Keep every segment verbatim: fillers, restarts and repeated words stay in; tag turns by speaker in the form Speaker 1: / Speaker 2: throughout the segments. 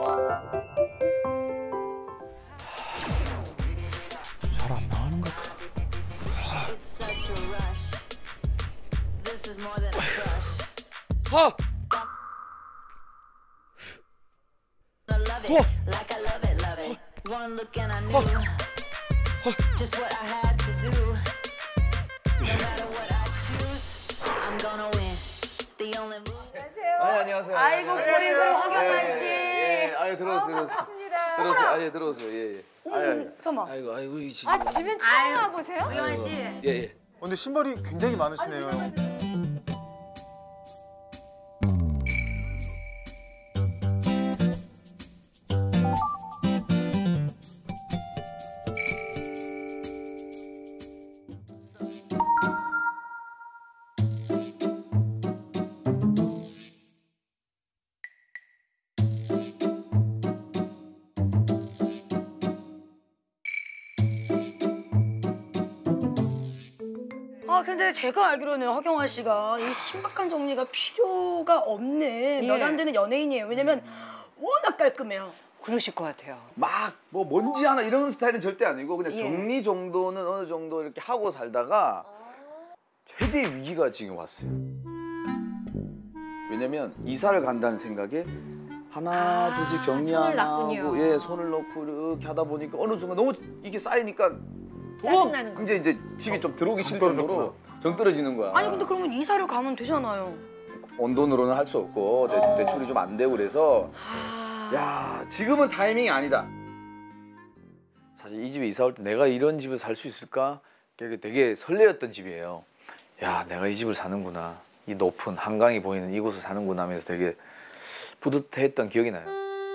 Speaker 1: 잘 안 나가는 것 같아. 아! 우와!
Speaker 2: 아니, 안녕하세요.
Speaker 3: 아이고 보이그룹 허경환 씨.
Speaker 2: 예, 아유 들어오세요, 들어오세요. 들어오세요, 아예 들어오세요, 예, 예. 아유,
Speaker 3: 잠깐만.
Speaker 2: 아이고, 아이고 이 집.
Speaker 4: 아, 집엔 처음 와보세요?
Speaker 3: 허경환 씨.
Speaker 2: 예, 예.
Speaker 5: 근데 신발이 굉장히 많으시네요.
Speaker 3: 아 근데 제가 알기로는 허경환 씨가 이 신박한 정리가 필요가 없는 몇 안 되는 연예인이에요. 왜냐면 워낙 깔끔해요.
Speaker 4: 그러실 것 같아요.
Speaker 2: 막 뭐 먼지 하나 이런 스타일은 절대 아니고 그냥
Speaker 4: 예.
Speaker 2: 정리 정도는 어느 정도 이렇게 하고 살다가 최대 위기가 지금 왔어요. 왜냐면 이사를 간다는 생각에 하나
Speaker 4: 아,
Speaker 2: 둘씩 정리
Speaker 4: 손을
Speaker 2: 안 하고
Speaker 4: 놨군요.
Speaker 2: 예 손을 넣고 이렇게 하다 보니까 어느 순간 너무 이게 쌓이니까
Speaker 4: 짜증나는
Speaker 2: 더 이제 이제 집이 좀 들어오기 싫을 정도로 정 떨어지는 거야.
Speaker 3: 아니 근데 그러면 이사를 가면 되잖아요.
Speaker 2: 온돈으로는 할 수 없고 대,
Speaker 3: 어.
Speaker 2: 대출이 좀 안 되고 그래서
Speaker 3: 아...
Speaker 2: 야 지금은 타이밍이 아니다. 사실 이 집에 이사 올 때 내가 이런 집을 살 수 있을까? 되게, 되게 설레었던 집이에요. 야 내가 이 집을 사는구나. 이 높은 한강이 보이는 이곳을 사는구나 하면서 되게 뿌듯했던 기억이 나요.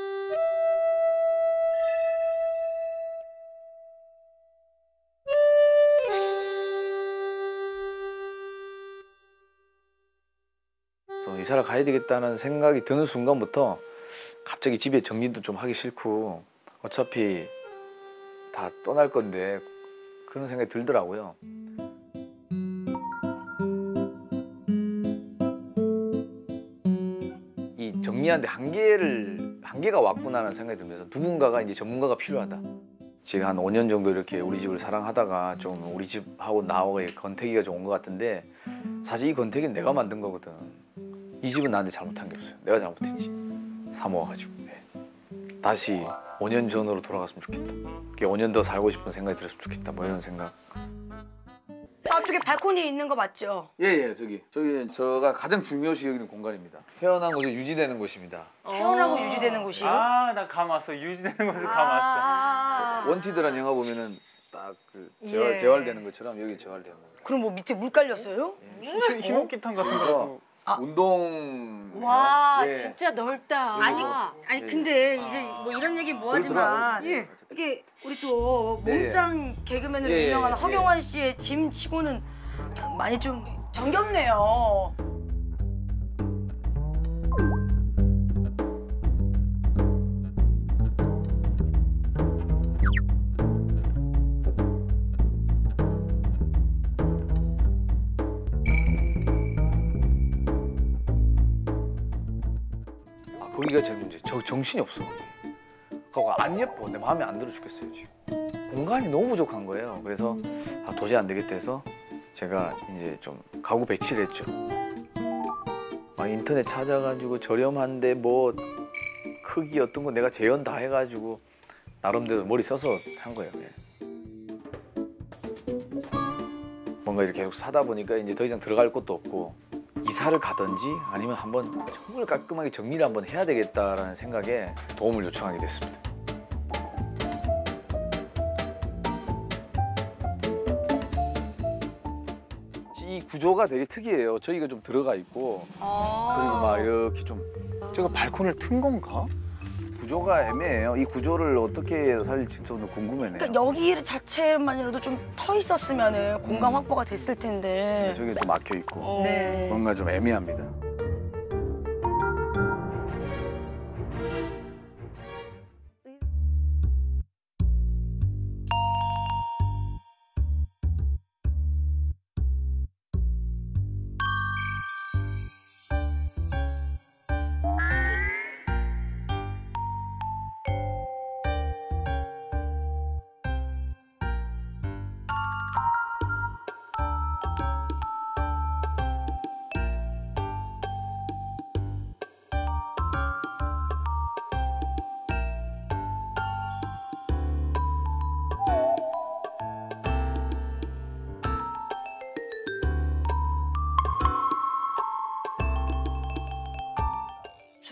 Speaker 2: 그래서 이사를 가야 되겠다는 생각이 드는 순간부터 갑자기 집에 정리도 좀 하기 싫고 어차피 다 떠날 건데 그런 생각이 들더라고요. 이 정리하는데 한계를 한계가 왔구나라는 생각이 들면서 누군가가 이제 전문가가 필요하다. 제가 한 오 년 정도 이렇게 우리 집을 사랑하다가 좀 우리 집하고 나와의 권태기가 좀 온 것 같은데 사실 이 권태기는 내가 만든 거거든. 이 집은 나한테 잘못한 게 없어요. 내가 잘못했지. 사모아가지고. 네. 다시 오 년 전으로 돌아갔으면 좋겠다. 오 년 더 살고 싶은 생각이 들었으면 좋겠다. 뭐 이런 생각.
Speaker 3: 저쪽에 발코니 있는 거 맞죠?
Speaker 2: 예예 저기 저기 저가 가장 중요시 여기는 공간입니다. 태어난 곳에 유지되는 곳입니다.
Speaker 3: 태어나고 유지되는 곳이요?
Speaker 5: 아, 나 감 왔어. 유지되는 곳에 감 왔어.
Speaker 3: 아
Speaker 2: 원티드란 영화 보면은 딱 그 재활
Speaker 4: 예.
Speaker 2: 재활되는 것처럼 여기 재활되는 거예요.
Speaker 3: 그럼 뭐 밑에 물 깔렸어요?
Speaker 5: 히- 희목기탄 같은
Speaker 2: 그래서
Speaker 5: 거도.
Speaker 2: 운동.
Speaker 4: 와,
Speaker 2: 예.
Speaker 4: 진짜 넓다.
Speaker 3: 아니
Speaker 4: 와.
Speaker 3: 아니
Speaker 2: 예,
Speaker 3: 근데 이제 뭐 이런 얘기 뭐하지만
Speaker 2: 저기 들어가요.
Speaker 3: 이게 우리 또
Speaker 2: 예, 예.
Speaker 3: 몸짱 개그맨으로
Speaker 2: 예, 예,
Speaker 3: 유명한
Speaker 2: 예.
Speaker 3: 허경환 씨의 짐 치고는 많이 좀 정겹네요.
Speaker 2: 아 거기가 제일 문제. 저 정신이 없어. 거기 안 예뻐. 내 마음에 안 들어 죽겠어요 지금. 공간이 너무 부족한 거예요. 그래서 아 도저히 안 되겠다 해서 제가 이제 좀 가구 배치를 했죠. 막 인터넷 찾아가지고 저렴한데 뭐 크기 어떤 거 내가 재현 다 해가지고 나름대로 머리 써서 한 거예요. 그냥. 뭔가 이렇게 계속 사다 보니까 이제 더 이상 들어갈 곳도 없고 이사를 가든지 아니면 한번 정말 깔끔하게 정리를 한번 해야 되겠다라는 생각에 도움을 요청하게 됐습니다. 이 구조가 되게 특이해요. 저희가 좀 들어가 있고 그리고 막 이렇게 좀
Speaker 5: 제가 발코니를 튼 건가?
Speaker 2: 구조가 애매해요. 이 구조를 어떻게 해서 살릴지 좀 궁금해요.
Speaker 3: 그러니까 여기 자체만이라도 좀 터 있었으면은 공간
Speaker 2: 음.
Speaker 3: 확보가 됐을 텐데.
Speaker 2: 저기 또 막혀 있고
Speaker 3: 어.
Speaker 4: 네.
Speaker 2: 뭔가 좀 애매합니다.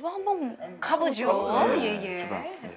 Speaker 3: 주방 한번
Speaker 4: 가보죠. 예, 예.
Speaker 2: 주방. 네.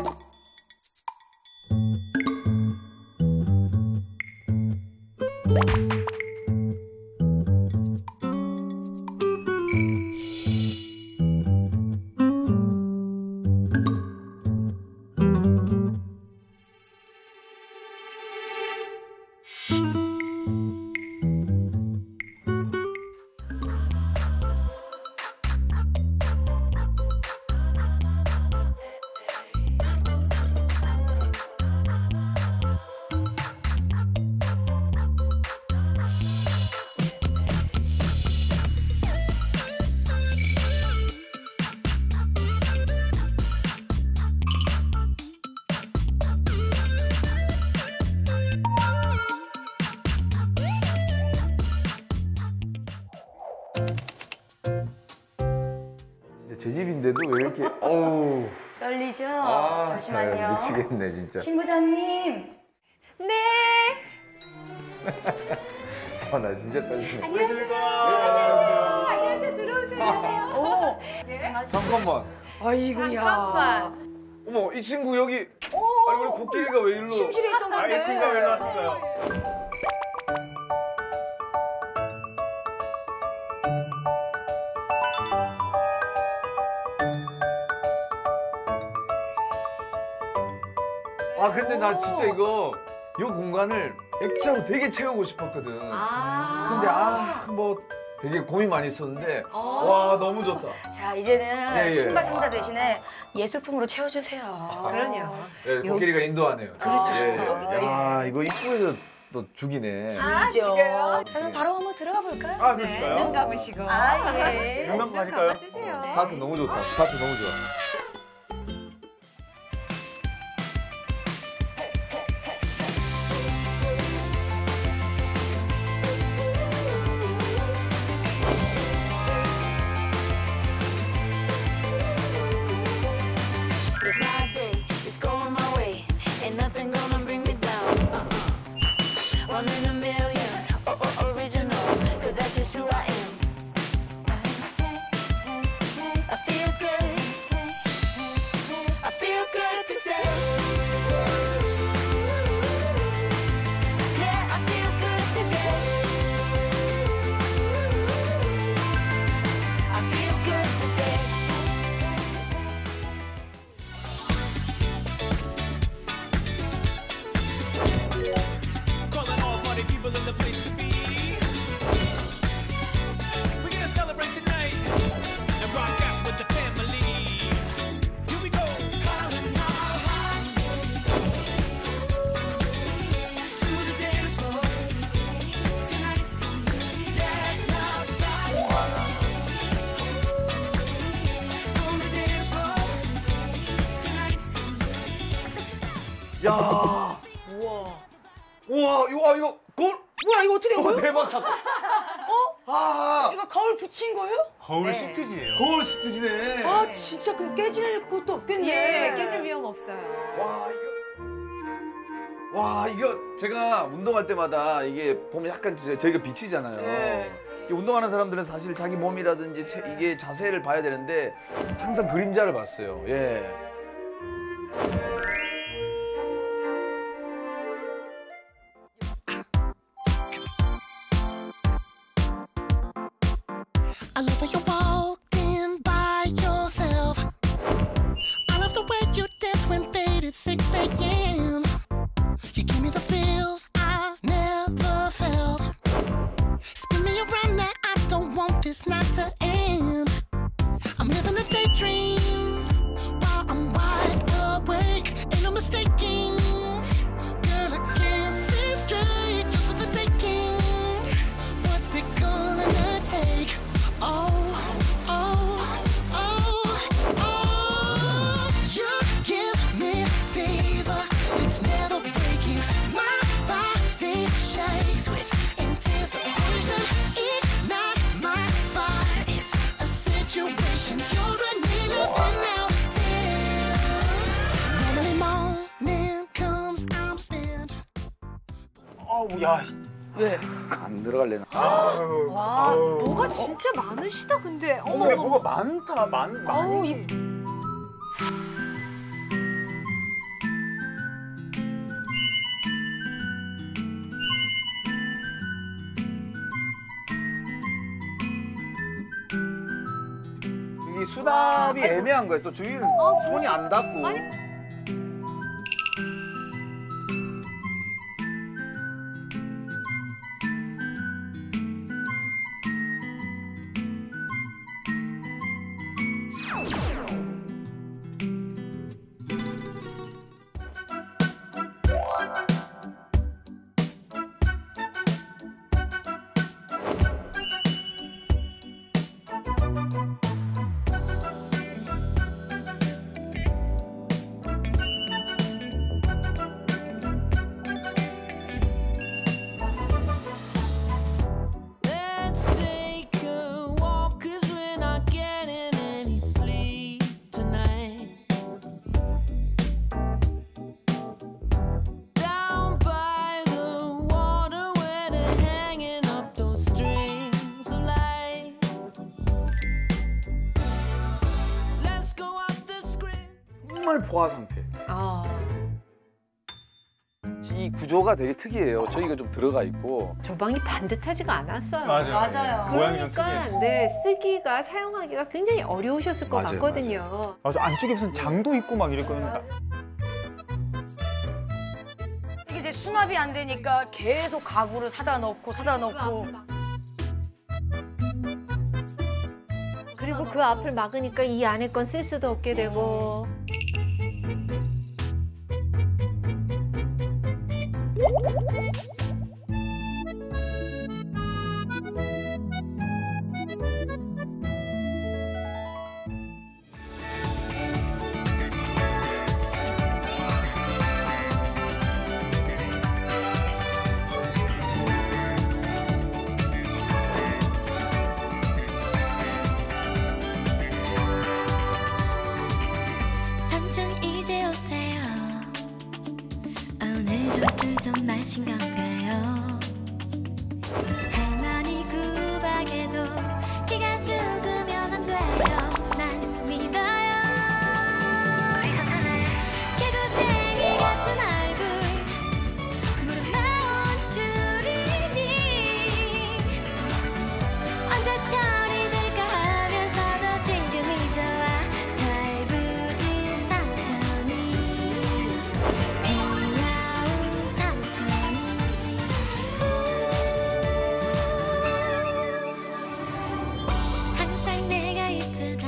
Speaker 2: 진짜 제 집인데도 왜 이렇게 어우
Speaker 3: 떨리죠?
Speaker 2: 아,
Speaker 3: 잠시만요.
Speaker 2: 미치겠네 진짜.
Speaker 3: 신부장님.
Speaker 4: 네.
Speaker 2: 아, 나 진짜 떨리네.
Speaker 4: 안녕하세요. 안녕하세요. 안녕하세요. 들어오세요.
Speaker 3: 오.
Speaker 4: 예?
Speaker 2: 잠깐만.
Speaker 3: 아이고야.
Speaker 4: 잠깐만.
Speaker 2: 어머 이 친구 여기. 아니 우리 코끼리가 왜 일로?
Speaker 3: 침실에 있던 건데.
Speaker 5: 아이 친구가 왜 나왔을까요?
Speaker 2: 아 근데 나 진짜 이거 이 공간을 액자로 되게 채우고 싶었거든.
Speaker 4: 아.
Speaker 2: 근데 아 뭐 되게 고민 많이 했었는데
Speaker 4: 어.
Speaker 2: 와 너무 좋다.
Speaker 3: 자, 이제는
Speaker 2: 예, 예.
Speaker 3: 신발 상자 대신에 예술품으로 채워주세요.
Speaker 4: 그럼요.
Speaker 2: 예, 코끼리가 인도하네요.
Speaker 3: 그렇죠.
Speaker 2: 예, 예.
Speaker 4: 여기가
Speaker 2: 야 이거 입구에서 또 죽이네.
Speaker 4: 아,
Speaker 3: 그죠?
Speaker 4: 지겨요?
Speaker 3: 자, 그럼 바로 한번 들어가 볼까요?
Speaker 5: 아
Speaker 4: 네,
Speaker 5: 그러실까요?
Speaker 4: 눈 감으시고.
Speaker 3: 아, 예.
Speaker 5: 눈 감고 가실까요?
Speaker 4: 감아주세요.
Speaker 2: 스타트 너무 좋다. 스타트 너무 좋아.
Speaker 6: It's my day, it's going my way. Ain't nothing gonna bring me down. Uh-uh. One in a million, oh, oh, original. Cause that's just who I am. I feel good. I feel good today. Yeah, I feel good today. I feel good today.
Speaker 1: Calling all party people in the place to be. We're gonna celebrate tonight and rock out with the family. Here we go. Calling all hearts to the dance floor. Tonight's let love start. On the dance floor. Tonight's
Speaker 2: 야.
Speaker 3: 우와.
Speaker 2: 우와 이거 아, 이거 거울.
Speaker 3: 뭐야, 이거 어떻게 된
Speaker 2: 어
Speaker 3: 거예요?
Speaker 2: 대박 사건.
Speaker 3: 어?
Speaker 2: 아
Speaker 3: 이거 거울 붙인 거예요?
Speaker 5: 거울
Speaker 4: 네.
Speaker 5: 시트지예요.
Speaker 2: 거울 시트지네.
Speaker 3: 아, 진짜 그럼 깨질 것도 없겠네.
Speaker 4: 예, 깨질 위험 없어요.
Speaker 2: 와 이거 와 이거 제가 운동할 때마다 이게 보면 약간 진짜 저희가 비치잖아요.
Speaker 3: 네.
Speaker 2: 이 운동하는 사람들은 사실 자기 몸이라든지 체- 이게 자세를 봐야 되는데 항상 그림자를 봤어요. 예.
Speaker 6: I love how you walked in by yourself. I love the way you dance when faded six a m You give me the feels I've never felt. Spin me around now, I don't want this night to end. I'm living a daydream while I'm wide awake. Ain't no mistaking. Girl, I can't see straight just for the taking. What's it gonna take? Oh, oh, oh, oh. You give me fever that's never breaking. My body shakes with anticipation. Ignite my fire. It's a situation you're the need of now. Normally morning comes, I'm spent.
Speaker 5: 아우 야
Speaker 3: 왜?
Speaker 2: 안 들어갈래나.
Speaker 5: 아유,
Speaker 4: 와,
Speaker 5: 아유.
Speaker 4: 뭐가 진짜 많으시다 근데. 어머,
Speaker 5: 근데
Speaker 4: 어머.
Speaker 5: 뭐가 많다, 많, 많이.
Speaker 3: 아우 이
Speaker 2: 이 수납이 애매한 거예요. 또 주위는 손이 안 닿고.
Speaker 4: 아니.
Speaker 7: Let's take a walk, 'cause we're not getting any sleep tonight. Down by the water where they're hanging up those strings of light. Let's go off the screen.
Speaker 2: 정말 포화 상태.
Speaker 4: 아,
Speaker 2: 이 구조가 되게 특이해요. 저희가 좀 들어가 있고.
Speaker 4: 저 방이 반듯하지가 않았어요.
Speaker 5: 맞아요.
Speaker 3: 맞아요.
Speaker 5: 모양이 좀
Speaker 4: 그러니까
Speaker 5: 특이했어.
Speaker 4: 네 쓰기가 사용하기가 굉장히 어려우셨을 것
Speaker 2: 맞아요,
Speaker 4: 같거든요.
Speaker 5: 맞아, 안쪽에 무슨 장도 있고 막 이랬거든요.
Speaker 3: 이게 이제 수납이 안 되니까 계속 가구를 사다 넣고 사다 넣고.
Speaker 4: 그리고 그 앞을 막으니까 이 안에 건 쓸 수도 없게 되고.
Speaker 8: 삼촌 이제 오세요. 오늘도 술 좀 마신 건가요? 할머니 구박에도 기가 죽으면 안 돼요. 난 믿어요. 이 삼촌은 개구쟁이 같은 얼굴 무릎 나온 줄이니 언제 처리될까 하면서도 지금이 좋아. 철부진 삼촌이 귀여운 삼촌이 항상 내가 예쁘다.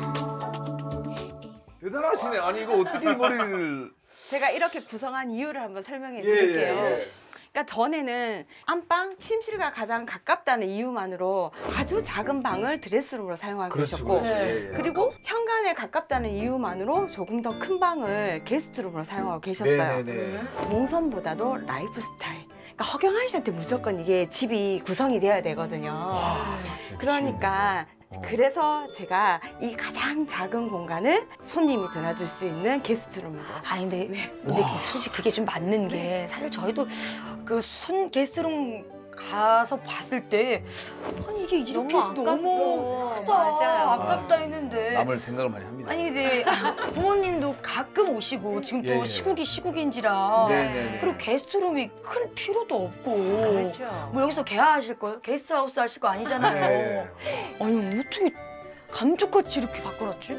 Speaker 2: 대단하시네. 아니 이거 어떻게 이 머리를.
Speaker 9: 제가 이렇게 구성한 이유를 한번 설명해
Speaker 2: 예,
Speaker 9: 드릴게요.
Speaker 2: 예, 예.
Speaker 9: 그러니까 전에는 안방, 침실과 가장 가깝다는 이유만으로 아주 작은 방을 드레스룸으로 사용하고 계셨고
Speaker 2: 예, 예.
Speaker 9: 그리고 현관에 가깝다는 이유만으로 조금 더 큰 방을 게스트룸으로 사용하고 계셨어요.
Speaker 2: 네네네.
Speaker 9: 몽선보다도 라이프 스타일. 그러니까 허경환 씨한테 무조건 이게 집이 구성이 돼야 되거든요. 그러니까 그래서 제가 이 가장 작은 공간을 손님이 드나들 수 있는 게스트룸으로.
Speaker 3: 아니 근데 근데 그 솔직히 그게 좀 맞는 게 사실 저희도 그 손 게스트룸 가서 봤을 때 아니 이게 이렇게
Speaker 4: 너무
Speaker 3: 너무
Speaker 4: 아깝고.
Speaker 3: 크다
Speaker 4: 맞아요.
Speaker 3: 아깝다 했는데
Speaker 2: 남을 생각을 많이 합니다.
Speaker 3: 아니 이제 부모님도 가끔 오시고 지금 또
Speaker 2: 예, 예.
Speaker 3: 시국이 시국인지라
Speaker 2: 네네네.
Speaker 3: 그리고 게스트룸이 클 필요도 없고
Speaker 4: 그렇죠.
Speaker 3: 뭐 여기서 개화하실 거예요? 게스트하우스 하실 거 아니잖아요.
Speaker 2: 네.
Speaker 3: 아니 어떻게 감쪽같이 이렇게 바꿔놨지?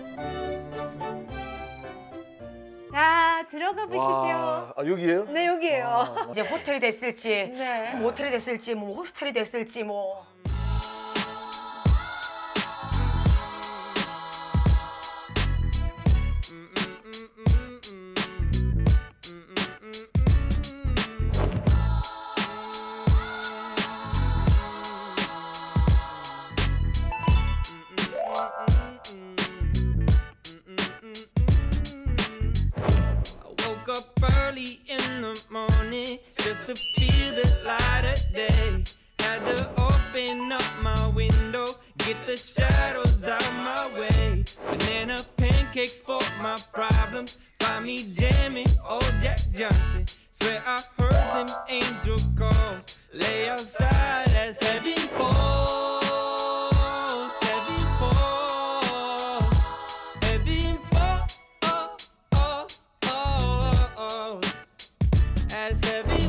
Speaker 4: 자, 들어가 보시죠.
Speaker 2: 와, 아 여기에요?
Speaker 4: 네, 여기에요.
Speaker 2: 아,
Speaker 3: 이제 호텔이 됐을지
Speaker 4: 네.
Speaker 3: 모텔이 됐을지 뭐 호스텔이 됐을지 뭐
Speaker 1: Woke up early in the morning just to feel the light of day. Had to open up my window, get the shadows out my way. Banana pancakes pancakes for my problems. Find me jamming, old Jack Johnson. Swear I heard them angel calls. Lay outside as heaven falls, heaven falls, heaven falls, oh, oh, oh, oh. As heaven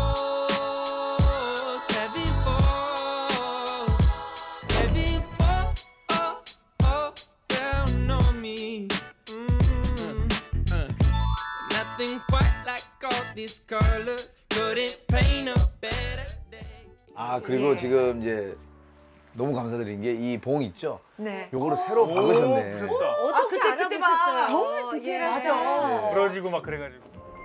Speaker 1: falls, heaven falls, heaven falls, oh, oh, down on me. Mm. Nothing quite like all this color. Couldn't paint a better day.
Speaker 2: 아 그리고 지금 이제 너무 감사드린 게 이 봉 있죠?
Speaker 4: 네.
Speaker 2: 요거를 새로 박으셨네.
Speaker 4: 어떻게
Speaker 3: 아, 그때, 그때 막
Speaker 4: 알아보셨어요?
Speaker 9: 정말
Speaker 4: 예.
Speaker 9: 디테일하죠.
Speaker 3: 맞아.
Speaker 5: 부러지고 막 그래가지고.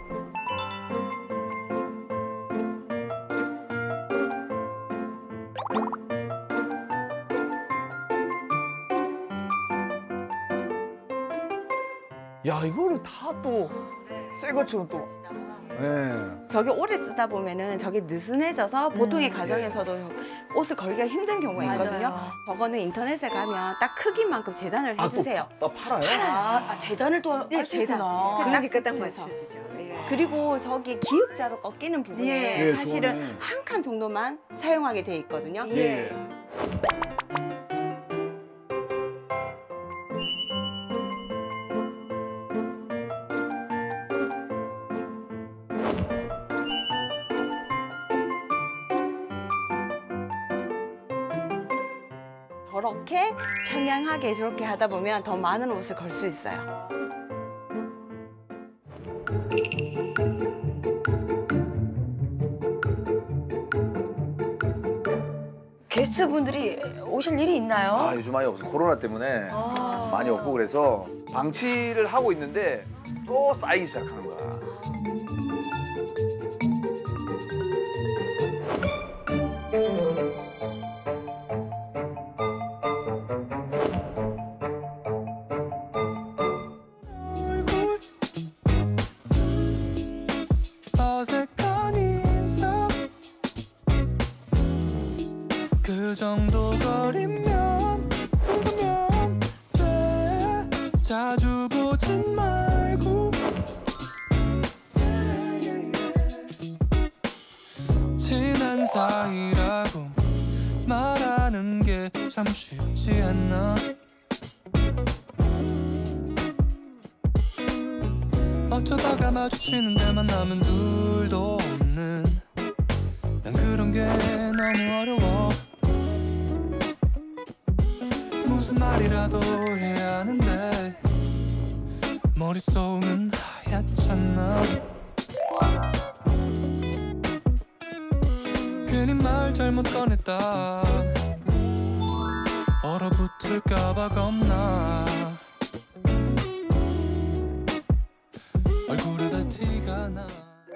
Speaker 2: 야 이거를 다 또 새 것처럼 또. 네.
Speaker 9: 저게 오래 쓰다 보면은 저게 느슨해져서 보통의 가정에서도 옷을 걸기가 힘든 경우가
Speaker 3: 맞아요.
Speaker 9: 있거든요. 저거는 인터넷에 가면 딱 크기만큼 재단을 해주세요.
Speaker 2: 또, 또 팔아요?
Speaker 3: 아, 아 재단을 또
Speaker 9: 네,
Speaker 3: 할 수 있구나.
Speaker 4: 그러니까 딱
Speaker 9: 섹스에서.
Speaker 4: 맞춰지죠. 예.
Speaker 9: 그리고 저기 기역자로 꺾이는 부분에
Speaker 4: 예.
Speaker 2: 예,
Speaker 9: 사실은
Speaker 2: 좋네.
Speaker 9: 한 칸 정도만 사용하게 돼 있거든요.
Speaker 2: 예.
Speaker 9: 저렇게 평양하게 저렇게 하다 보면 더 많은 옷을 걸 수 있어요.
Speaker 3: 게스트분들이 오실 일이 있나요?
Speaker 2: 아 요즘 많이 없어. 코로나 때문에 많이 없고 그래서 방치를 하고 있는데 또 쌓이기 시작하는 거야.
Speaker 6: 어색한 인상 그 정도 거리면 그거면 돼 자주 보진 말고 친한 사이라고 말하는 게 참 쉽지 않나 어쩌다가 마주치는 데만 남은 둘도 없는 난 그런 게 너무 어려워 무슨 말이라도 해야 하는데 머릿속은 하얗잖아 괜히 말 잘못 꺼냈다 얼어붙을까봐 겁나 얼굴에 다 티가 나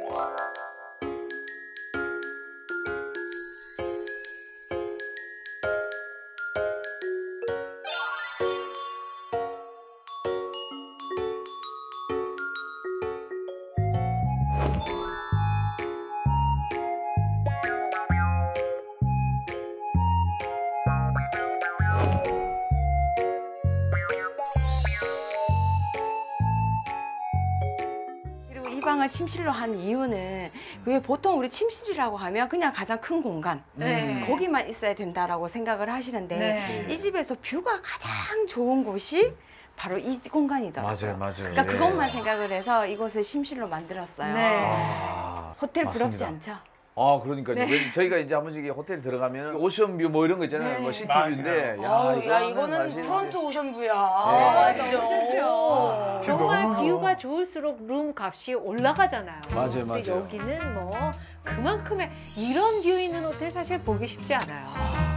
Speaker 9: 그리고 이 방을 침실로 한 이유는 왜 보통 우리 침실이라고 하면 그냥 가장 큰 공간
Speaker 4: 네.
Speaker 9: 거기만 있어야 된다라고 생각을 하시는데
Speaker 3: 네.
Speaker 9: 이 집에서 뷰가 가장 좋은 곳이 바로 이 공간이더라고요.
Speaker 2: 맞아요, 맞아요.
Speaker 9: 그러니까
Speaker 2: 예.
Speaker 9: 그것만 생각을 해서 이곳을 침실로 만들었어요.
Speaker 4: 네.
Speaker 2: 아,
Speaker 9: 호텔 부럽지
Speaker 2: 맞습니다.
Speaker 9: 않죠?
Speaker 2: 아 그러니까요.
Speaker 9: 네.
Speaker 2: 왜 저희가 이제 한 번씩 호텔 들어가면 오션뷰 뭐 이런 거 있잖아요.
Speaker 9: 네.
Speaker 2: 뭐 시티뷰인데
Speaker 3: 아우, 야,
Speaker 2: 이거는
Speaker 3: 이거는
Speaker 2: 사실
Speaker 3: 프론트 오션뷰야.
Speaker 2: 네.
Speaker 3: 맞죠?
Speaker 4: 좋죠. 정말
Speaker 5: 너무
Speaker 4: 뷰가 좋을수록 룸 값이 올라가잖아요.
Speaker 2: 맞아요,
Speaker 4: 근데
Speaker 2: 맞아요.
Speaker 4: 여기는 뭐 그만큼의 이런 뷰 있는 호텔 사실 보기 쉽지 않아요.